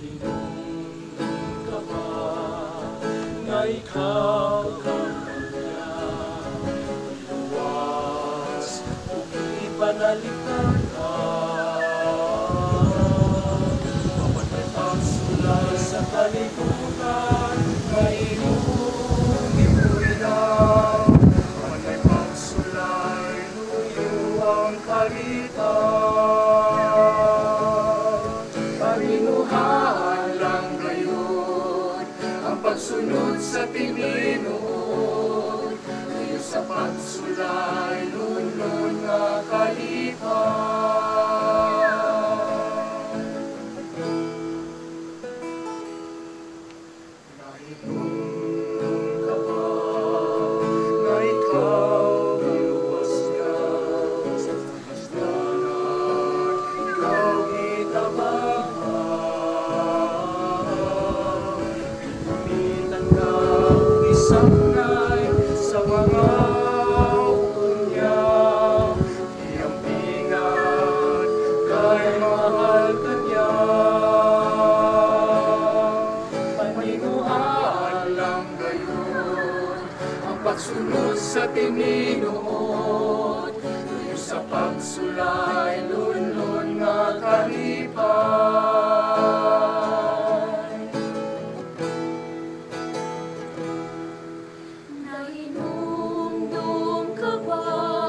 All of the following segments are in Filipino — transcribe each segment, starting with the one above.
Nahinungdan ka ba na ikaw kamangyan, iluwas o ipanalitan ka? Bawat may pagsulay sa kalibutan, mainungin mo'y lang. Bawat may pagsulay, luyo ang kalitan. Paminuhaan lang ngayon ang pagsunod sa Panginoon, luyo sa pagsulay, lunlun nga kalitan. Nahinungdan ka ba na ikaw iluwas niya sa kasdanan, ikaw itabangan. Pinitan ka isangnay sa mga uton niya, iampingan kay mahal ka niya. Paninuhaan lang gayon ang pagsunod sa Panginoon, luyo sa pagsulay, lunlun nga kalipay. Nahinumdum ka ba,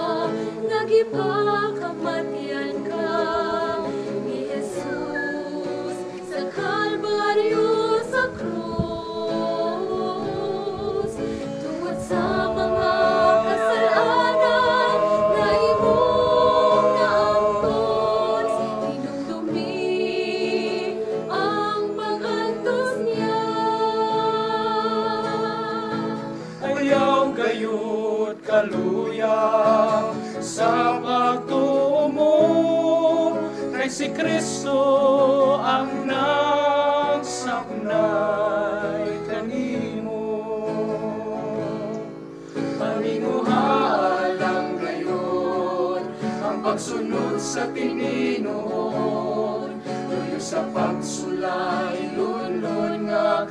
nagipakamatyan ka ni Jesus sa Kalbaryo sa krus. Tungod sa mga kasalanan na imong naangkon, hinumdumi ang pag-antos niya. Ayaw gayud kaluya sa pagtuo mo, kay si Kristo ang nagsaknay kanimo. Paninguhaan lang gayon ang pagsunod sa Panginoon, luyo sa pagsulay, lunlun nga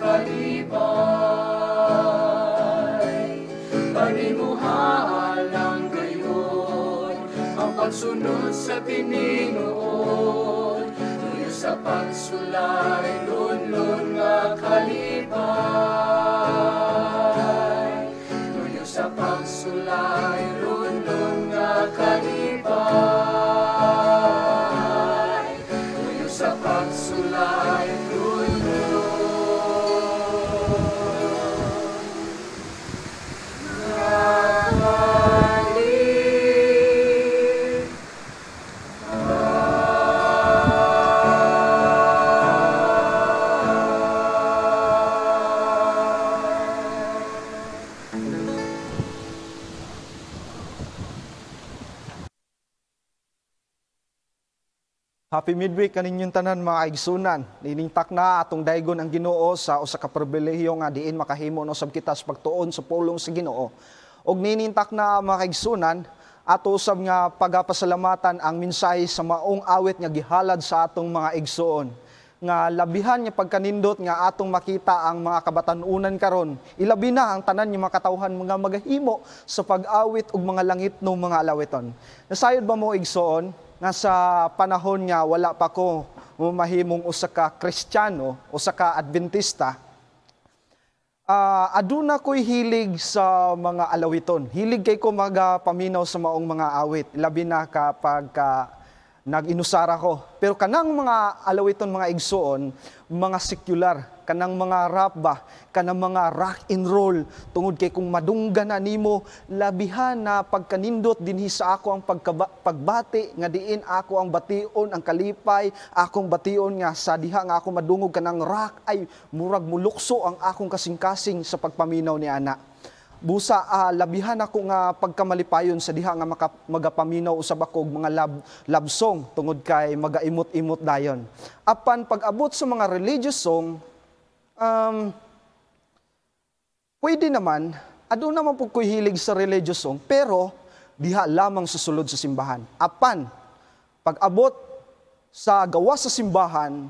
kalipay. Panimuhaan lang gayon ang pagsunod sa Panginoon, luyo sa pagsulay, lunlun nga kalipay. Luyo sa pagsulay, lunlun nga kalipay. Luyo sa pagsulay, lunlun Happy midweek kaninyong tanan mga igsunan. Niningtak na atong daygon ang Ginoo sa usa ka pribilehiyo nga diin makahimo no sab kita sa pagtuon sa pulong sa Ginoo. Og ninintak na mga igsunan ato usab nga pagapasalamatan ang mensahe sa maong awit nga gihalad sa atong mga igsuon. Nga labihan nga pagkanindot nga atong makita ang mga kabatan-unan karon. Ilabi na ang tanan nga makatawhan mga magahimo sa pag-awit ug mga langit no mga alawiton. Nasayod ba mo igsuon? Nga sa panahon nga wala pa ko mahimong usa ka Kristiyano, usa ka Adventista, aduna ko'y hilig sa mga alawiton. Hilig kay ko magapaminaw sa maong mga awit, labi na kapag nag-inusara ko. Pero kanang mga alawiton, mga igsuon, mga secular, kanang mga rap ba, kanang mga rock and roll, tungod kay kung madunggan na nimo, labihan na pagkanindot dinhi sa ako ang pagbati, nga diin ako ang bation, ang kalipay, akong bation nga sa diha nga ako madungog kanang rock, ay murag mulukso ang akong kasing-kasing sa pagpaminaw ni ana. Busa, labihan ako nga pagkamalipayon sa diha nga magapaminaw usab ako mga love song tungod kay magaimot-imot dayon. Apan pag-abot sa mga religious song, pwede naman, aduna naman po ko'y hilig sa religious song, pero diha lamang susulod sa simbahan. Apan, pag-abot sa gawa sa simbahan,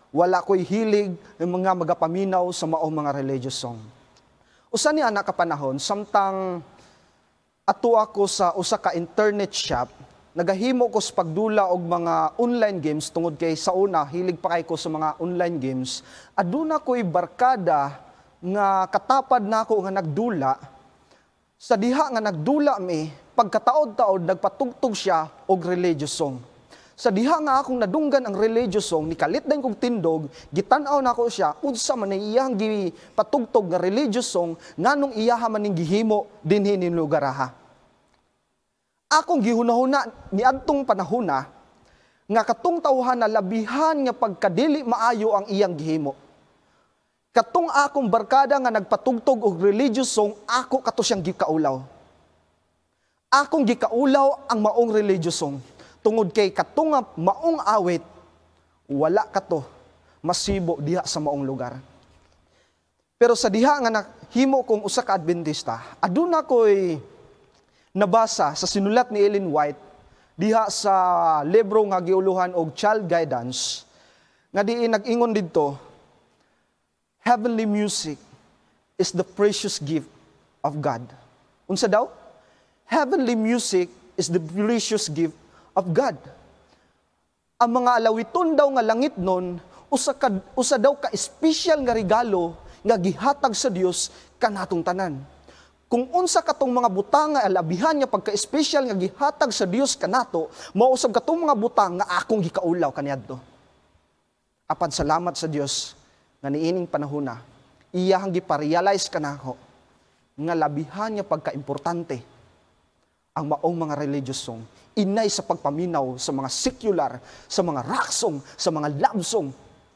Wala ko'y hilig ng mga magapaminaw sa maong mga religious song. Usa ni anak kapanahon, samtang ato ako sa usa ka internet shop, nagahimo ko sa pagdula og mga online games tungod kay sa una hilig pa kay ko sa mga online games. Aduna ko'y barkada nga katapad nako nga nagdula. Sa diha nga nagdula mi, pagkataod-taod nagpatugtog siya og religious song. Sa diha nga akong nadunggan ang religious song, nikalit din kong tindog, gitan-aw na ko siya, unsa man na iyang gipatugtog nga religious song, nganong iyaha man ning gihimo dinhi ning lugar ha. Akong gihunahuna ni adtong panahona, nga katong tawhan na labihan nga pagkadili maayo ang iyang gihimo. Katong akong barkada nga nagpatugtog og religious song, ako kato siyang gikaulaw. Akong gikaulaw ang maong religious song. Tungod kay katong maong awit, wala kato masibo diha sa maong lugar. Pero sa diha nga nahimo kong usa ka Adventista, aduna ko'y nabasa sa sinulat ni Ellen White diha sa libro nga giuluhan og Child Guidance, nga diin nag-ingon didto, heavenly music is the precious gift of God. Unsa daw? Heavenly music is the precious gift of God. Ang mga alawiton daw nga langit nun, usa daw ka special nga regalo nga gihatag sa Dios kanatong tanan. Kung unsa katong mga butang nga alabihan nga pagka-special nga gihatag sa Dios kanato, mausab katong mga butang nga akong gikaulaw kaniadto. Apan salamat sa Dios nga niining panahona, iyahang giparealize kanako nga labihan nga pagka-importante ang maong mga religious song, inay sa pagpaminaw sa mga secular, sa mga rock song, sa mga love song.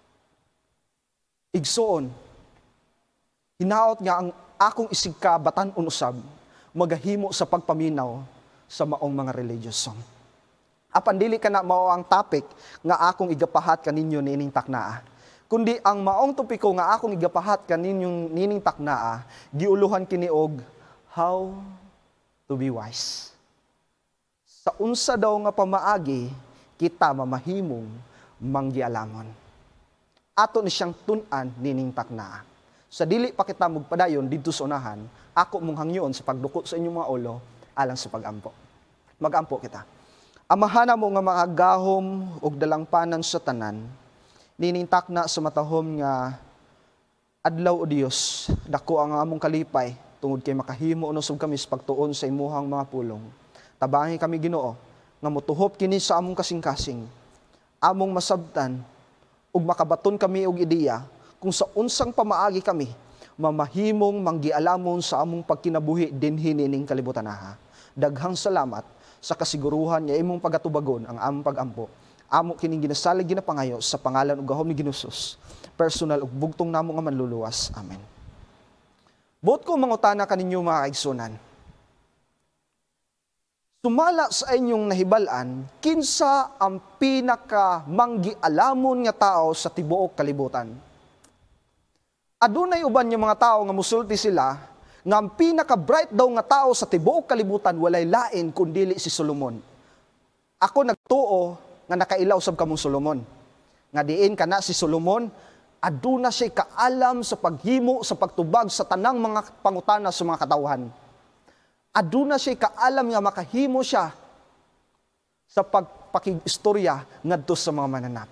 Igsoon, hinaot nga ang akong isigka batan-on usab, magahimo sa pagpaminaw sa maong mga religious song. Apan dili ka na mao ang topic nga akong igapahat kaninyo niining taknaa. Kundi ang maong topiko nga akong igapahat kaninyong nining taknaa, giuluhan kini og how to be wise. Sa unsa daw nga pamaagi, kita mamahimong manggialamon. Ato ni siyang tun-an nining taknaa. Sa dili pa kita magpadayon didto sa unahan, ako mong hangyoon sa pagduko sa inyong mga ulo alang sa pagampo. Magampo kita. Amahana mo nga mga gahom ug dalangpanan sa tanan, nining takna sa matahom nga adlaw o Dios, dako ang among kalipay tungod kay makahimo unosog kami sa pagtuon sa imuhang mga pulong. Tabangi kami Ginoo nga motuhop kini sa among kasing-kasing, among masabtan ug makabaton kami og ideya kung sa unsang pamaagi kami mamahimong manggialamon sa among pagkinabuhi dinhi nining kalibutan ha. Daghang salamat sa kasiguruhan nga imong pagatubagon ang among pagampo. Amo kining ginasalig ginapangayo sa pangalan ug gahom ni Ginusos. Personal ug bugtong namo nga manluluwas. Amen. Buot ko mangutana kaninyo mga kaigsunan. Sumala sa inyong nahibalan, kinsa ang pinaka manggialamon nga tao sa tibuok kalibutan? Adunay uban yung mga tao nga musulti sila, nga ang pinaka-bright daw nga tao sa tibuok kalibutan walay lain kundili si Solomon. Ako nagtuo nga nakailaw sab kamong Solomon. Nga diin kana si Solomon, aduna siya kaalam sa paghimo, sa pagtubag sa tanang mga pangutana sa mga katawhan. Aduna siya kaalam nga makahimo siya sa pagpakig-istorya ngadto sa mga mananap.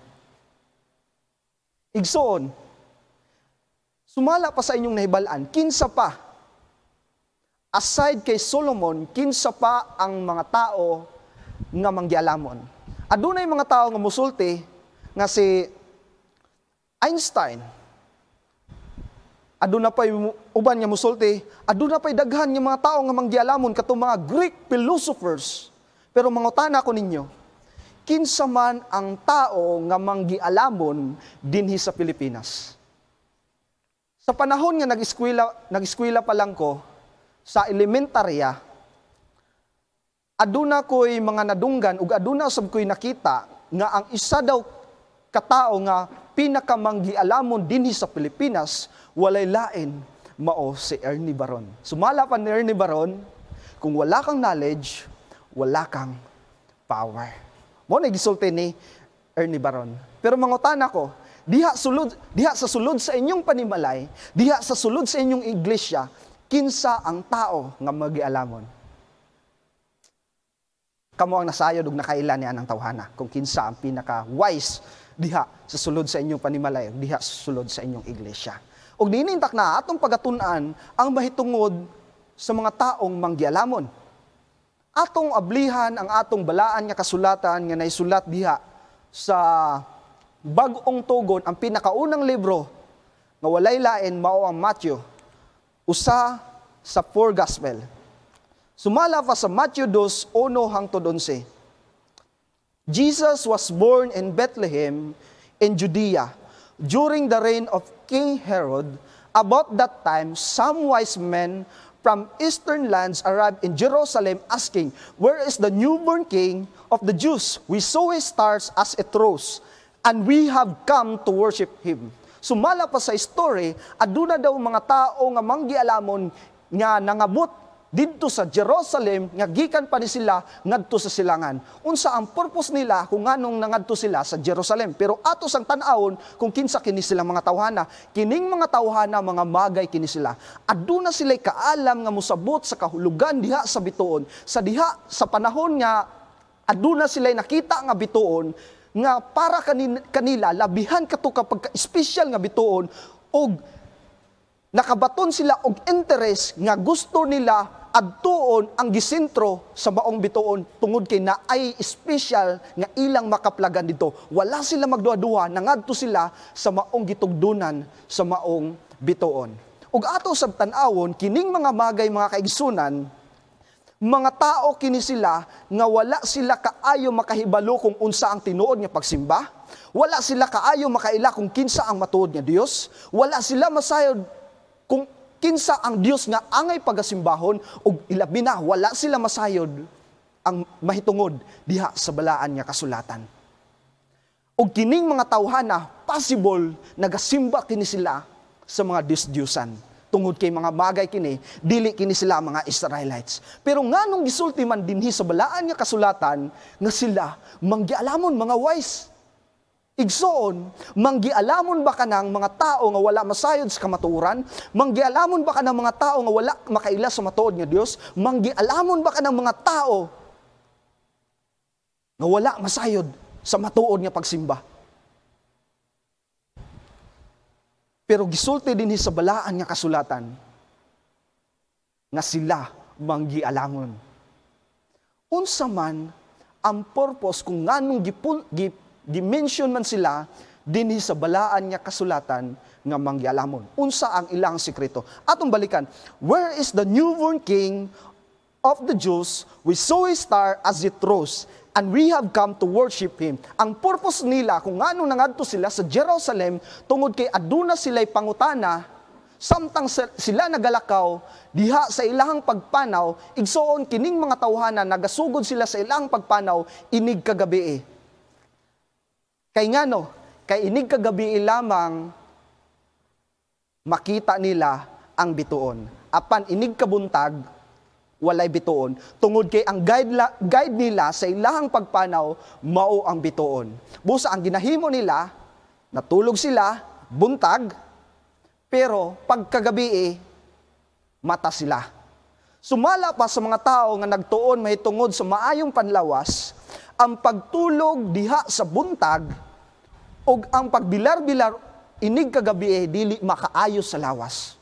Igsoon, sumala pa sa inyong nahibalaan, kinsa pa, aside kay Solomon, kinsa pa ang mga tao nga manggialamon. Adunay mga tao nga musulti nga si Einstein. Aduna pay uban nga musulti, aduna pay daghan nga mga tao nga manggialamon katong mga Greek philosophers. Pero mangutana ko ninyo, kinsa man ang tao nga manggialamon dinhi sa Pilipinas? Sa panahon nga nag-eskwela pa lang ko sa elementarya, aduna ko'y mga nadunggan ug aduna sab ko'y nakita nga ang isa daw katao nga pinakamanggialamon dinhi sa Pilipinas walay lain mao si Ernie Baron. Sumala pa ni Ernie Baron, kung wala kang knowledge, wala kang power. Mo na gisulti ni Ernie Baron. Pero mangutana ko, diha sa sulod sa inyong panimalay, diha sa sulod sa inyong iglesia, kinsa ang tao nga magialamon. Kamo ang nasayod ug nakailan niya ng tawhana kung kinsa ang pinaka-wise diha sa sulod sa inyong panimalay, diha sa sulod sa inyong iglesia. Og ninintak na atong pagatun-an ang mahitungod sa mga taong manggialamon. Atong ablihan ang atong balaan nga kasulatan nga naisulat diha sa bag-ong tugon, ang pinakaunang libro nga walay lain mao ang Matthew, usa sa 4 gospel. Sumala pa sa Matthew 2:1-11. Jesus was born in Bethlehem in Judea during the reign of King Herod. About that time, some wise men from eastern lands arrived in Jerusalem asking, "Where is the newborn king of the Jews? We saw his stars as it rose, and we have come to worship him." Sumala pa sa story, aduna daw mga tao nga manggialamon nga nangabot didto sa Jerusalem nga gikan pa ni sila ngadto sa silangan. Unsa ang purpose nila kung nganong nangadto sila sa Jerusalem? Pero atos ang tan-awon kung kinsa kini sila mga tawhana. Kining mga tawhana mga magay kini sila. Aduna sila kaalam nga mosabot sa kahulugan diha sa bituon. Sa diha sa panahon nga aduna sila nakita nga bituon nga para kanila labihan kato kapag special nga bituon og nakabaton sila og interest nga gusto nila adtuon ang gisentro sa maong bituon tungod kay naay special nga ilang makaplagan dito. Wala sila magduha-duha, nangadto sila sa maong gitugdunan sa maong bituon. Ug ato sa tan-awon kining mga magay mga kaigsunan, mga tao kini sila nga wala sila kaayo makahibalo kung unsa ang tinuod nga pagsimba. Wala sila kaayo makaila kung kinsa ang matuod nga Dios. Wala sila masayod kung kinsa ang Dios nga angay pagasimbahon ug ilabi na wala sila masayod ang mahitungod diha sa balaan nga kasulatan. Ug kining mga tawhana possible nagasimba kini sila sa mga Diyos-Diyosan. Tungod kay mga bagay kini, dili kini sila mga Israelites. Pero nganong gisulti man dinhi sa balaan nga kasulatan nga sila manggialamon mga wise. Igsoon, manggialamon ba ka ng mga tao nga wala masayod sa kamatuoran? Manggialamon ba ka ng mga tao nga wala makaila sa matuod nga Dios? Manggialamon ba ka ng mga tao nga wala masayod sa matuod nga pagsimba? Pero gisulti din sa balaan nga kasulatan nga sila manggialamon. Unsa man ang purpose kung nganong dimension man sila dinhi sa balaan nga kasulatan nga manggialamon. Unsa ang ilang sekreto? Atong balikan, where is the newborn king of the Jews? We saw his star as it rose, and we have come to worship him. Ang purpose nila kung nganong nangadto sila sa Jerusalem tungod kay aduna sila'y pangutana samtang sila nagalakaw diha sa ilahang pagpanaw, igsoon kining mga tawhana nagasugod sila sa ilahang pagpanaw inig kagabi. Kay ngano, kay inig kagabi lamang makita nila ang bituon. Apan inig kabuntag, walay bituon. Tungod kay ang guide nila sa ilahang pagpanaw, mao ang bituon. Busa ang ginahimo nila, natulog sila, buntag, pero pagkagabi mata sila. Sumala pa sa mga tao nga nagtuon mahitungod sa maayong panlawas, ang pagtulog diha sa buntag o ang pagbilar-bilar inig kagabi dili makaayo sa lawas.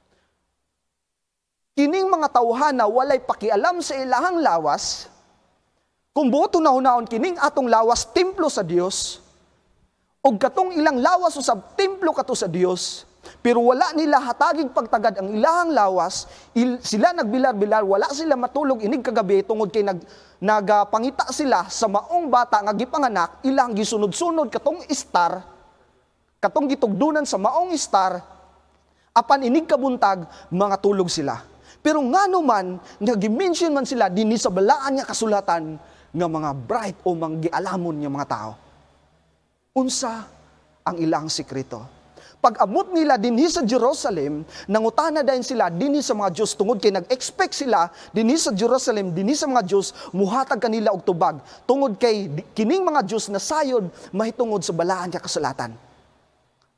Kining mga tawhana walay pakialam sa ilahang lawas, kung buto na hunaon kining atong lawas templo sa Dios, o katong ilang lawas usab templo kato sa Dios, pero wala nila hatagig pagtagad ang ilahang lawas, sila nagbilar-bilar, wala sila matulog inig kagabi tungod kay nagapangita sila sa maong bata nga gipanganak, ilang gisunod-sunod katong star, katong gitugdunan sa maong star, apan inig kabuntag, mga tulog sila. Pero ngano man, nag-mention man sila dinhi sa balaan nga kasulatan nga mga bright o manggialamon nga mga tao. Unsa ang ilang sekreto? Pag-amot nila dinhi sa Jerusalem, nangutana dayon sila dinhi sa mga Diyos tungod kay nag-expect sila dinhi sa Jerusalem, dinhi sa mga Diyos muhatag kanila og tubag tungod kay kining mga Diyos na sayod mahitungod sa balaan nga kasulatan.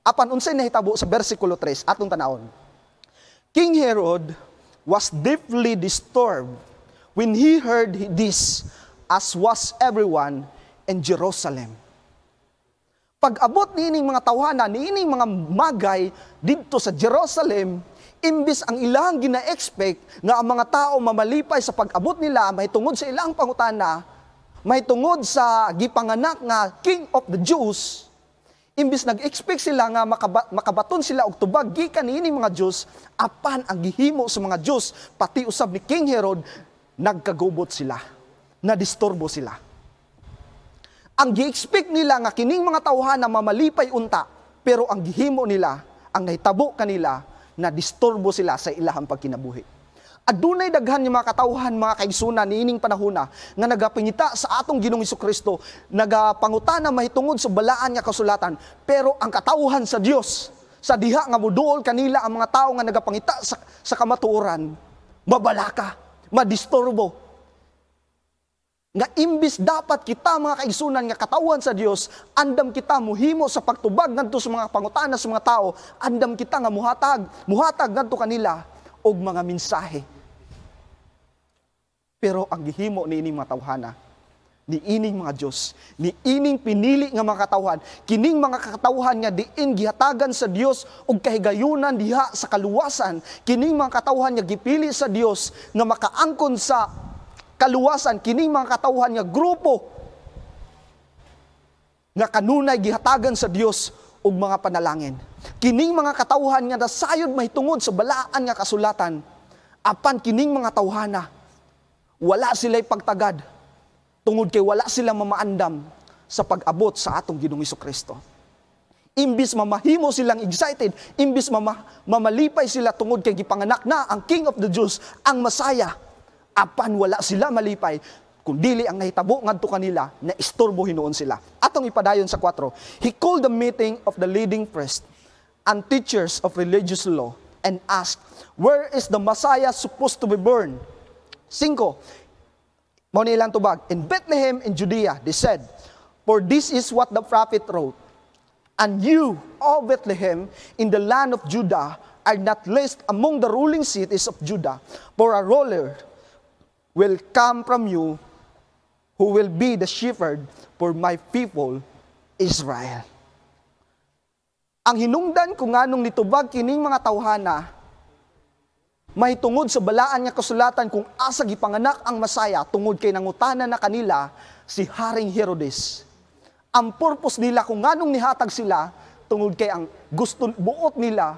Apan unsay nahitabo sa bersikulo 3 atong tanawon. King Herod was deeply disturbed when he heard this, as was everyone in Jerusalem. Pag-abot niining mga tawhana, niining mga magay dito sa Jerusalem, imbis ang ilang gina-expect nga ang mga tao mamalipay sa pag-abot nila, may tungod sa ilang pangutana, may tungod sa gipanganak nga King of the Jews, imbis nag-expect sila nga makabaton sila og tubag gikan niining mga Diyos, apan ang gihimo sa mga Diyos, pati usab ni King Herod, nagkagubot sila, nadisturbo sila. Ang gi-expect nila nga kining mga tawhana mamalipay unta, pero ang gihimo nila, ang nahitabo kanila, na disturbo sila sa ilahang pagkinabuhi. Adunay daghan yung mga katawhan, mga kaigsunan niining panahona nga nagapangita sa atong Ginoong Hesukristo, nagapangutana mahitungod sa balaan nga kasulatan, pero ang katawhan sa Dios, sa diha nga muduol kanila ang mga tao nga nagapangita sa kamatuoran, mabalaka, madisturbo. Nga imbis dapat kita mga kaigsunan nga katawan sa Dios, andam kita muhimo sa pagtubag ngadto sa mga pangutana sa mga tao, andam kita nga muhatag ngadto kanila og mga mensahe. Pero ang gihimo niining mga tawhana, niining mga Dios, niining pinili nga mga katawhan, kining mga katawhan nga diin gihatagan sa Dios og kahigayunan diha sa kaluwasan, kining mga katawhan nga gipili sa Dios nga makaangkon sa kaluwasan, kining mga katawhan nga grupo nga kanunay gihatagan sa Dios og mga panalangin. Kining mga katawhan nga nasayod mahitungod sa balaan nga kasulatan, apan kining mga tawhana wala sila'y pagtagad tungod kay wala silang mamaandam sa pag-abot sa atong Ginoong Hesukristo. Imbis mamahimo silang excited, imbis mamalipay sila tungod kay gipanganak na ang King of the Jews, ang Masaya, apan wala sila malipay, kundili ang nahitabo ngadto kanila na istorbo hinuon sila. Atong ipadayon sa 4. He called the meeting of the leading priests and teachers of religious law and asked, where is the Messiah supposed to be born? 5. Mao ni ilang tubag. In Bethlehem in Judea, they said, for this is what the prophet wrote. And you, O Bethlehem, in the land of Judah, are not least among the ruling cities of Judah, for a ruler will come from you, who will be the shepherd for my people, Israel. Ang hinungdan kung nganong nitubag kining mga tawhana, may tungod sa balaan nga kasulatan kung asa gipanganak ang Masaya, tungod kay nangutana na kanila si Haring Herodes. Ang purpose nila kung nganong nihatag sila, tungod kay ang gusto buot nila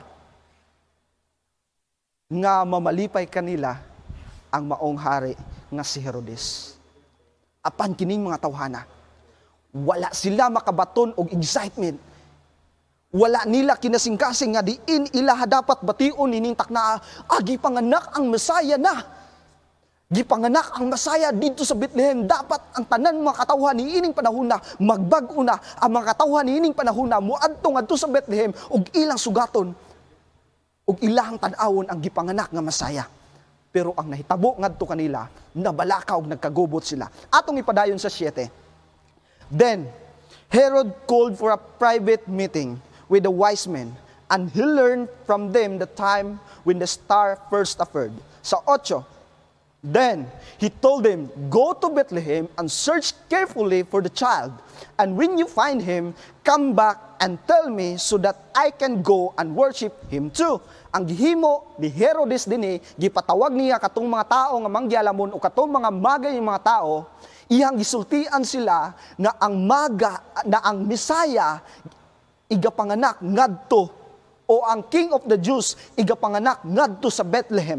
nga mamalipay kanila ang maong hari nga si Herodes. Apan kining mga tawhana, wala sila makabaton og excitement. Wala nila kinasingkasing nga diin ila dapat bation nining takna, gipanganak ang Masaya na. Gipanganak ang Masaya dito sa Bethlehem. Dapat ang tanan mga katawhan niining panahon na magbag-o na. Ang mga katawhan niining panahon na muadto ngadto sa Bethlehem og ilang sugaton og ilang tan-awon ang gipanganak nga Masaya. Pero ang nahitabo ngadto kanila, nabalaka og nagkagubot sila. Atong ipadayon sa 7. Then Herod called for a private meeting with the wise men, and he learned from them the time when the star first appeared. Sa 8. Then he told them, go to Bethlehem and search carefully for the child, and when you find him, come back and tell me so that I can go and worship him too. Ang gihimo ni Herodes dinhi, gipatawag niya katong mga tao nga manggialamon o katong mga magay ng mga tao, iyang gisultian sila nga ang ang Misaya igapanganak ngadto, o ang King of the Jews igapanganak ngadto sa Bethlehem.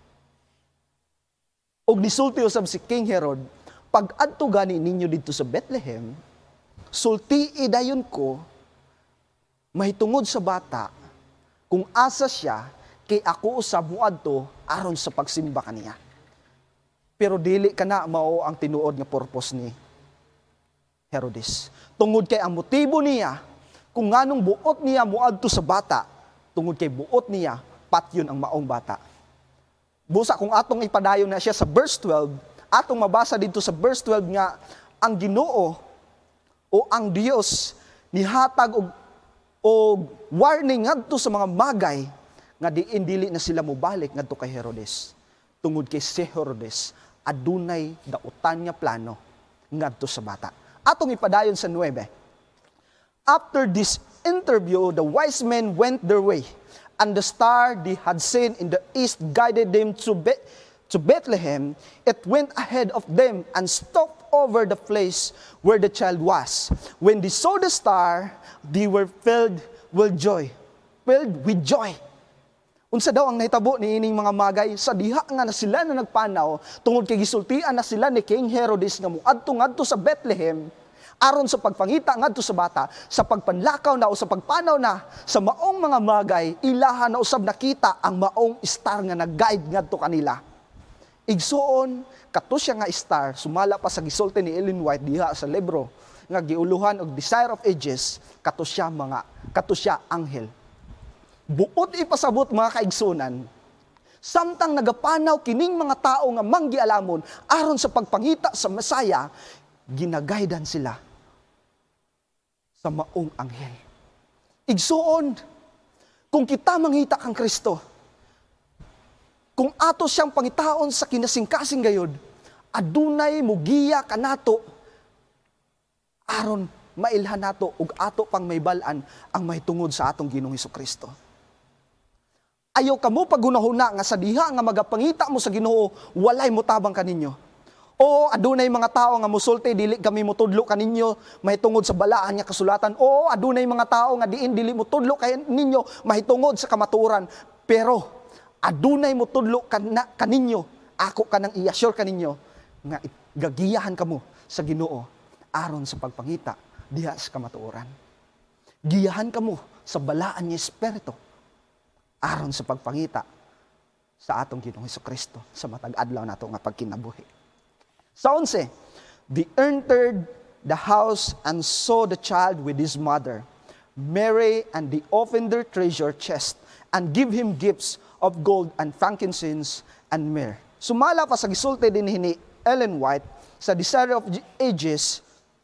Og nisulti usab si King Herod, pag adto gani ninyo dito sa Bethlehem, sultii dayon ko mahitungod sa bata kung asa siya, kay ako usab muadto aron sa pagsimba kaniya. Pero dili kana mao ang tinuod nga purpose ni Herodes. Tungod kay ang motibo niya, kung nganong buot niya muadto sa bata, tungod kay buot niya patyon ang maong bata. Busa kung atong ipadayon na siya sa verse 12, atong mabasa dito sa verse 12 nga ang Ginoo o ang Dios nihatag og o warning ngadto sa mga magay nga diin dili na sila mobalik ngadto kay Herodes. Tungod kay si Herodes adunay dautan nga plano ngadto sa bata. Atong ipadayon sa 9. After this interview, the wise men went their way, and the star they had seen in the east guided them to Bethlehem. It went ahead of them and stopped over the place where the child was. When they saw the star, they were filled with joy. Filled with joy. Unsa daw ang nahitabo ni ining mga magay? Sa diha nga na sila na nagpanaw, tungod kay gisultian na sila ni King Herodes nga moadto ngadto sa Bethlehem, aron sa pagpangita ngadto sa bata, sa pagpanlakaw na o sa pagpanaw na sa maong mga magay, ilaha na usab nakita ang maong star nga nag-guide ngadto kanila. Igsuon, kato siya nga star, sumala pa sa gisulti ni Ellen White diha sa libro nga giuluhan og Desire of Ages, kato siya anghel. Buot ipasabot mga kaigsunan, samtang nagapanaw kining mga tao nga manggialamon aron sa pagpangita sa Mesaya, ginagaydan sila sa maong anghel. Igsuon, kung kita mangita kang Kristo, kung ato siyang pangitaon sa kinasingkasing gayod, adunay mugiya kanato aron mailhan nato ug ato pang maybalan ang mahitungod sa atong Ginoong Hesukristo. Ayaw kamo pagunahuna nga sa diha nga magapangita mo sa Ginoo, walay motabang kaninyo. O adunay mga tao nga musulti dili kami motudlo kaninyo mahitungod sa balaan nga kasulatan. O adunay mga tao nga diin dili motudlo kaninyo mahitungod sa kamatuoran. Pero adunay motudlo kaninyo, ako kanang i-assure kaninyo nga gagiyahan kamo sa Ginoo aron sa pagpangita diha sa kamatuoran. Giyahan kamo sa balaan nga espiritu aron sa pagpangita sa atong Ginoong Hesukristo sa matag adlaw nato nga pagkinabuhi. Sa 11, they entered the house and saw the child with his mother, Mary, and they opened their treasure chest and give him gifts of gold and frankincense and myrrh. Sumala pa sa gisulti din ni Ellen White sa Desire of Ages,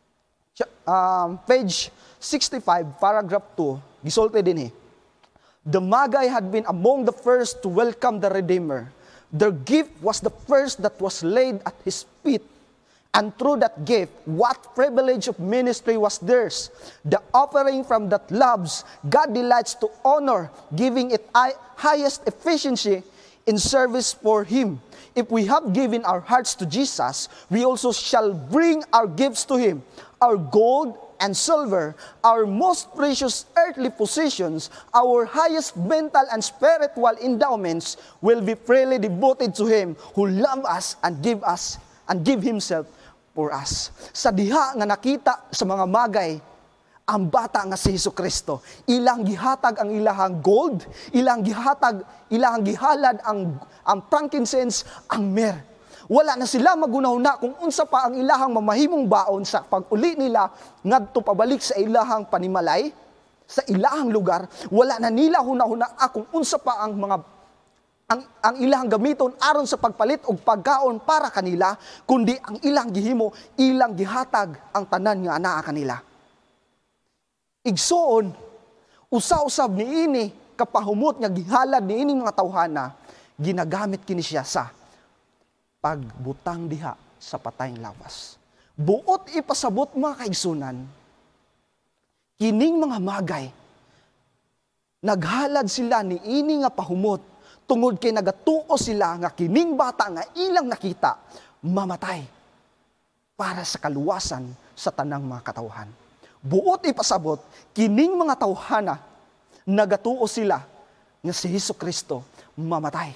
page 65, paragraph 2, gisulti din The Magi had been among the first to welcome the Redeemer. Their gift was the first that was laid at his feet. And through that gift, what privilege of ministry was theirs? The offering from that loves, God delights to honor, giving it highest efficiency in service for Him. If we have given our hearts to Jesus, we also shall bring our gifts to Him. Our gold and silver, our most precious earthly possessions, our highest mental and spiritual endowments will be freely devoted to Him who loved us and give Himself for us. Sa diha nga nakita sa mga magay, ang bata nga si Hesukristo, ilang gihatag ang ilahang gold, ilang gihalad ang frankincense, ang myrrh. Wala na sila magunahuna kung unsa pa ang ilahang mamahimong baon sa pag-uli nila ngadto pabalik sa ilahang panimalay, sa ilahang lugar. Wala na nila hunahuna kung unsa pa ang ilahang gamiton aron sa pagpalit og pagkaon para kanila, kundi ang ilang gihimo, ilang gihatag ang tanan nga anaa kanila. Igsoon, usa-usab niini kapahumot nga gihalad niining mga tawhana, ginagamit kini siya sa pagbutang diha sa patayng lawas. Buot ipasabot mga kaigsunan, kining mga magay, naghalad sila ni ini nga pahumot, tungod kay nagatuo sila nga kining bata nga ilang nakita, mamatay para sa kaluwasan sa tanang mga katawhan. Buot ipasabot, kining mga tawhana, nagatuo sila nga si Hesukristo mamatay.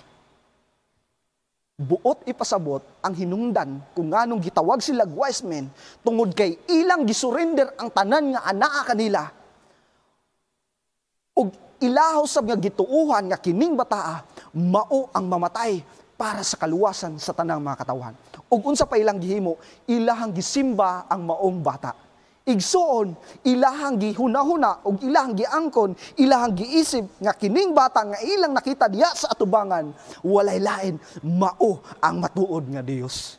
Buot ipasabot ang hinungdan kung nganong gitawag sila wise men tungod kay ilang gisurrender ang tanan nga anaa kanila. Ug ilahaw sab nga gituuhan nga kining bataa mao ang mamatay para sa kaluwasan sa tanang mga katawhan. Ug unsa pa ilang gihimo, ilahang gisimba ang maong bata. Igsoon, ilahang gihuna-huna o ilahang giangkon, ilahang giisip nga kining bata nga ilang nakita diya sa atubangan, walay lain, mao ang matuod nga Dios.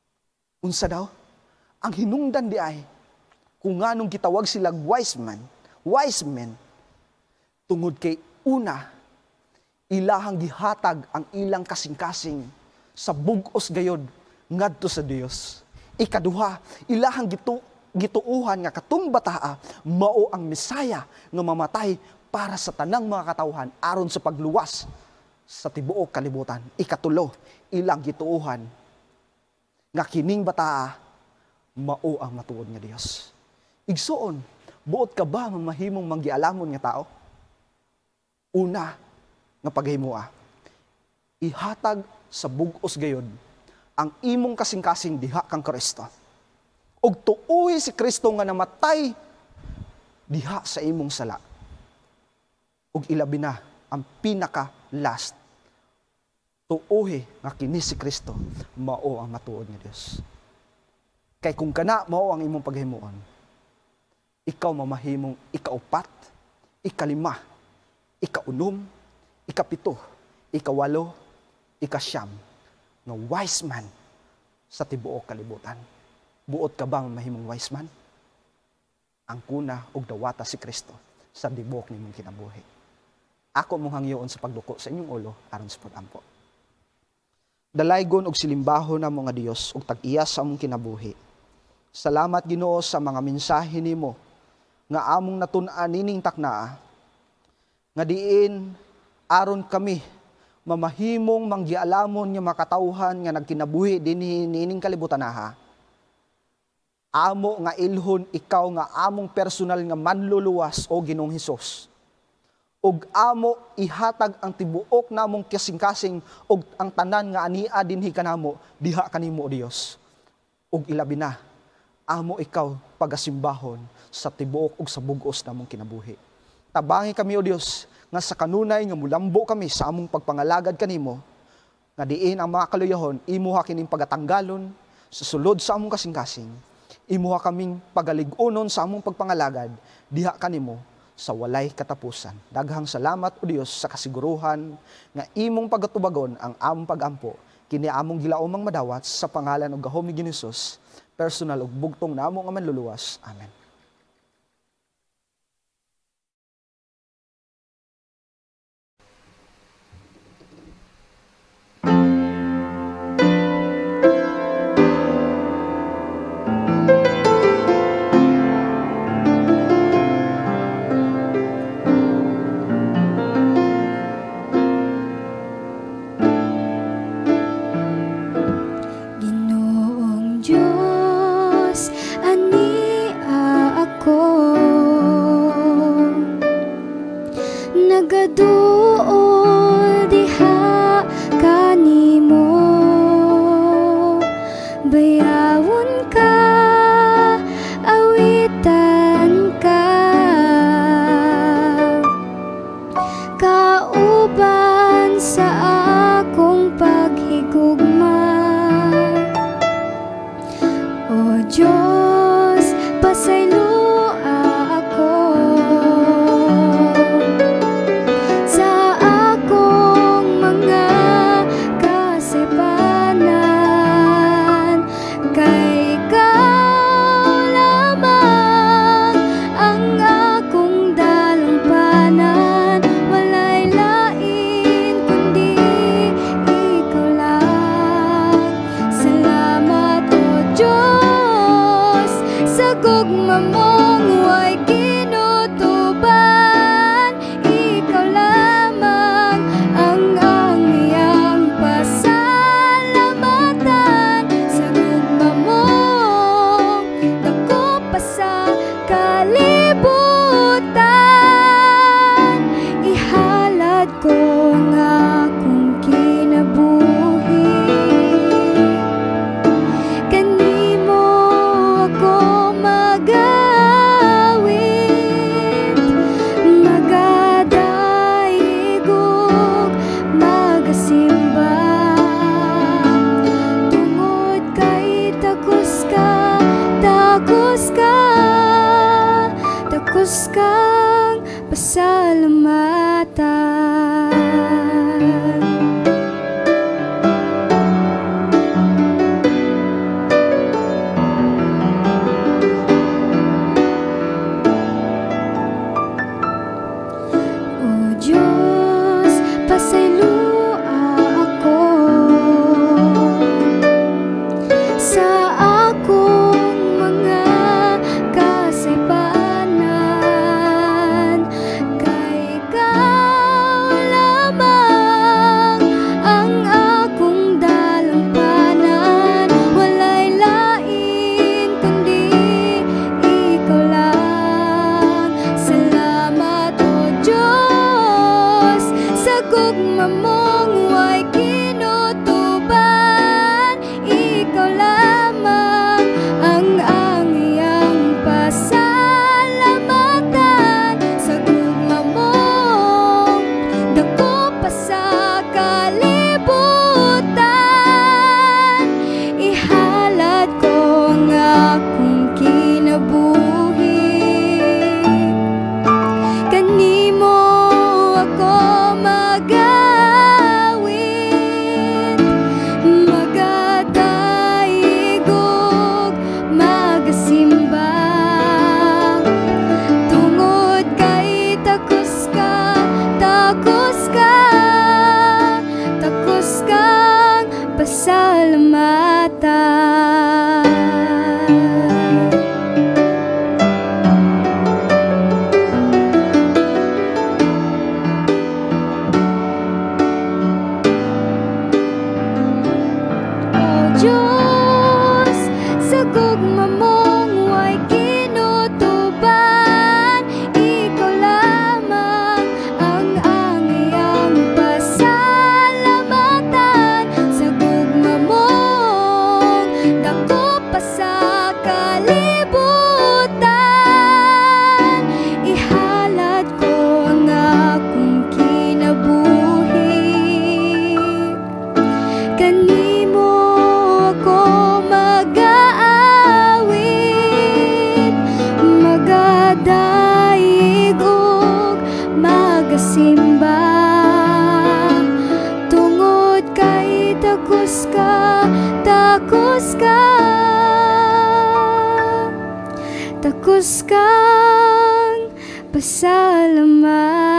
Unsa daw? Ang hinungdan di ay, kung nganong gitawag sila wise man, wise men. Tungod kay una, ilahang gihatag ang ilang kasing-kasing sa bugos gayod ngadto sa Dios. Ikaduha, ilahang gituuhan nga katong bataa mao ang Mesaya nga mamatay para sa tanang mga katawhan aron sa pagluwas sa tibuok kalibutan. Ikatulo, ilang gituuhan nga kining bataa mao ang matuod nga Dios. Igsuon, buot ka ba mamahimong manggialamon nga tao? Una nga paghimua, ihatag sa bugos gayod ang imong kasing-kasing diha kang Kristo. Ug tuoy si Kristo nga namatay diha sa imong sala. Ug ilabi na ang pinaka last. Tuoy nga kini si Kristo mao ang matuod nga Dios. Kay kung kana mao ang imong paghimuon, ikaw mamahimong ikaupat, ikalima, ikaunom, ikapito, ikawalo, ikasyam, nga wise man sa tibuok kalibutan. Buot ka ba mamahimong wise man? Ang kuna og dawata si Kristo sa tibuok nimong kinabuhi. Ako mong hangyoon sa pagduko sa inyong ulo aron sa pagampo. Dalaygon og silimbaho na mga Dios ug tag-iya sa among kinabuhi. Salamat Ginoo sa mga mensahe nimo nga among natun-an nining taknaa nga diin aron kami mamahimong manggialamon nga makatawhan nga nagkinabuhi dinhi nining kalibutan aha. Amo nga ilhon ikaw nga among personal nga manluluwas o Ginoong Hesus. Ug amo ihatag ang tibuok namong kasing-kasing ug ang tanan nga ania dinhi kanamo diha kanimo o Dios. Ug ilabi na amo ikaw pagasimbahon sa tibuok ug sa bugos namong kinabuhi. Tabangi kami o Dios nga sa kanunay nga mulambo kami sa among pagpangalagad kanimo nga diin ang mga kaluyahon imuha kining pagatanggalon sa sulod sa among kasing-kasing. Imuha kaming pagalig-unon sa among pagpangalagad diha kanimo sa walay katapusan. Daghang salamat o Dios sa kasiguruhan nga imong pagatubagon ang among pagampo kini among gilaomang madawat sa pangalan ug gahom ni Hesus, personal ug bugtong namo nga manluluwas. Amen. Ginoong Diyos, ani ako nagaduol diha kanimo, bayawon ka, awitan ka, kauban sa akong paghigugma. O Diyos, pasayloa ako sa mamong way kinutuban, ikaw lamang ang iyang pasalamatan. Sa gugma mong dako pa sa kalibutan, ihalad ko ang akong kinabuhi. Kanimo ako magawit, magadaig ug magasimba. Tungod kay takos ka, takos kang pasalamatan. Diyos, sa gugma mong way kinutuban, ikaw lamang ang iyang pasalamatan. Sa gugma mong dako pa sa kalibutan, ihalad ko ang akong kinabuhi. Kanimo ako mag-aawit, magadaig ug magasimba. Tungod kay takos kang pasalamatan.